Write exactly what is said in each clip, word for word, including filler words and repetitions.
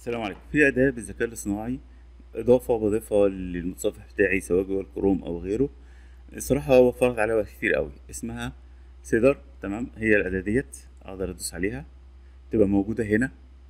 السلام عليكم. في أداة بالذكاء الاصطناعي إضافة بضيفها للمتصفح بتاعي سواء جوه الكروم أو غيره. الصراحة وفرت عليا وقت كتير قوي. اسمها سيدر. تمام، هي الأداة ديت أقدر أدوس عليها تبقى موجودة هنا.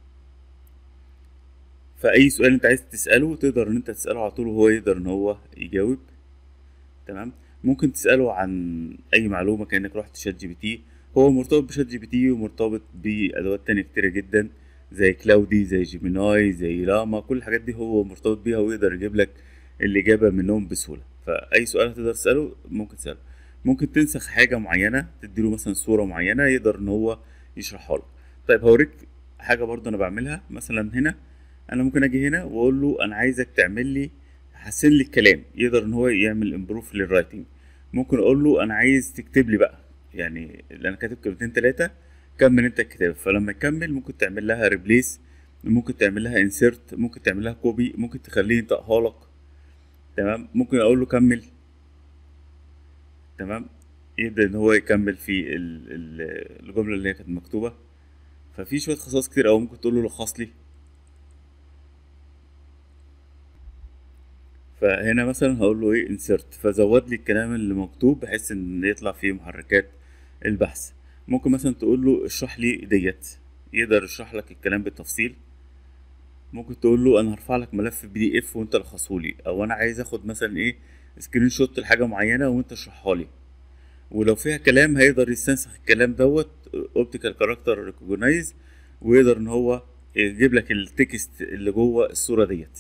فأي سؤال أنت عايز تسأله تقدر إن أنت تسأله على طول وهو يقدر إن هو يجاوب. تمام، ممكن تسأله عن أي معلومة كأنك رحت شات جي بي تي. هو مرتبط بشات جي بي تي ومرتبط بأدوات تانية كتيرة جدا زي كلاودي زي جيميناي زي لاما. كل الحاجات دي هو مرتبط بيها ويقدر يجيب لك الإجابة منهم بسهولة. فأي سؤال هتقدر تسأله ممكن تسأله. ممكن تنسخ حاجة معينة تديله مثلا صورة معينة يقدر إن هو يشرحها لك. طيب هوريك حاجة برضه أنا بعملها. مثلا هنا أنا ممكن أجي هنا وأقول له أنا عايزك تعمل لي حسن لي الكلام. يقدر ان هو يعمل امبروف للرايتنج. ممكن اقول له انا عايز تكتب لي بقى، يعني اللي انا كاتب كلمتين تلاتة كمل انت الكتاب. فلما يكمل ممكن تعمل لها ريبليس، ممكن تعمل لها انسيرت، ممكن تعمل لها كوبي، ممكن تخليه ينطقها لك. تمام، ممكن اقول له كمل. تمام، يبدأ ان هو يكمل في ال- ال- الجملة اللي هي كانت مكتوبة. ففي شوية خصائص كتير اوي. ممكن تقول له لخص لي. فهنا مثلا هقول له ايه انسرت، فزود لي الكلام اللي مكتوب بحيث ان يطلع فيه محركات البحث. ممكن مثلا تقول له اشرح لي ديت، يقدر يشرح لك الكلام بالتفصيل. ممكن تقول له انا هرفع لك ملف بي دي اف وانت لخصه لي، او انا عايز اخد مثلا ايه سكرين شوت لحاجه معينه وانت اشرحها لي. ولو فيها كلام هيقدر يستنسخ الكلام دوت اوبتيكال كاركتر ريكوجنايز، ويقدر ان هو يجيب لك التكست اللي جوه الصوره ديت.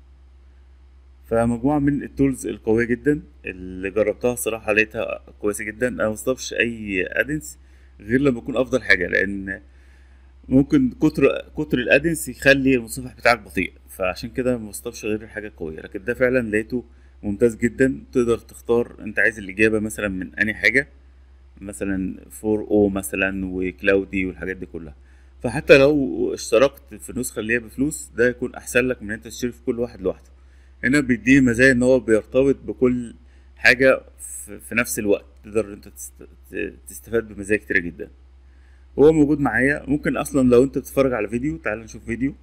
فمجموعة من التولز القوية جدا اللي جربتها الصراحة لقيتها كويسة جدا. أنا مستضفش أي أدنس غير لما يكون أفضل حاجة، لأن ممكن كتر كتر الأدنس يخلي المتصفح بتاعك بطيء. فعشان كده مستضفش غير الحاجة القوية. لكن ده فعلا لقيته ممتاز جدا. تقدر تختار أنت عايز الإجابة مثلا من أي حاجة، مثلا فور او مثلا وكلاودي والحاجات دي كلها. فحتى لو اشتركت في النسخة اللي هي بفلوس ده يكون أحسن لك من إن أنت تشترك في كل واحد لوحده. هنا بيديه مزايا ان هو بيرتبط بكل حاجة في في نفس الوقت. تقدر انت تست- ت- تستفاد بمزايا كتيرة جدا. هو موجود معايا. ممكن اصلا لو انت بتتفرج على فيديو، تعال نشوف فيديو.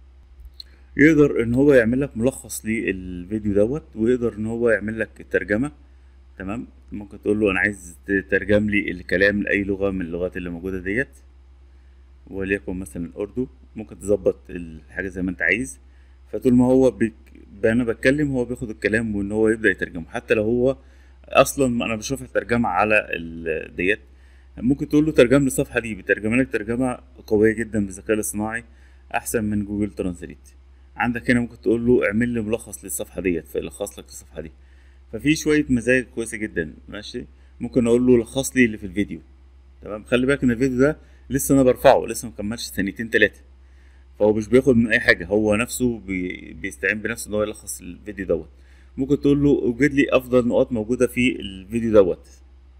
يقدر ان هو يعمل لك ملخص للفيديو دوت، ويقدر ان هو يعمل لك الترجمة. تمام، ممكن تقول له انا عايز تترجم لي الكلام لاي لغة من اللغات اللي موجودة ديت، وليكن مثلا اردو. ممكن تظبط الحاجة زي ما انت عايز. فطول ما هو بيك... انا بتكلم هو بياخد الكلام وان هو يبدأ يترجمه. حتى لو هو اصلا انا بشوف الترجمة على ال... ديت. ممكن تقول له ترجم لي الصفحة دي، بترجم لك ترجمة قوية جدا بالذكاء الاصطناعي، احسن من جوجل ترانزليت. عندك هنا ممكن تقول له اعمل لي ملخص للصفحة ديت فيلخص لك الصفحة دي. ففي شوية مزايا كويسة جدا. ماشي، ممكن اقول له لخص لي اللي في الفيديو. تمام، خلي بالك ان الفيديو ده لسه انا برفعه، لسه مكملش ثانيتين تلاتة. فهو مش بياخد من اي حاجه، هو نفسه بي... بيستعين بنفسه ان هو يلخص الفيديو دوت. ممكن تقول له اوجد لي افضل نقاط موجوده في الفيديو دوت.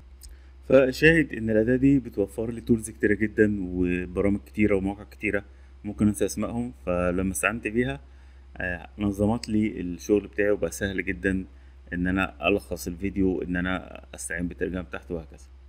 فشاهد ان الاداه دي بتوفر لي تولز كتيره جدا وبرامج كتيره ومواقع كتيره ممكن انسى اسمائهم. فلما استعنت بيها آه، نظمت لي الشغل بتاعي وبقى سهل جدا ان انا الخص الفيديو، ان انا استعين بالترجمه بتاعته وهكذا.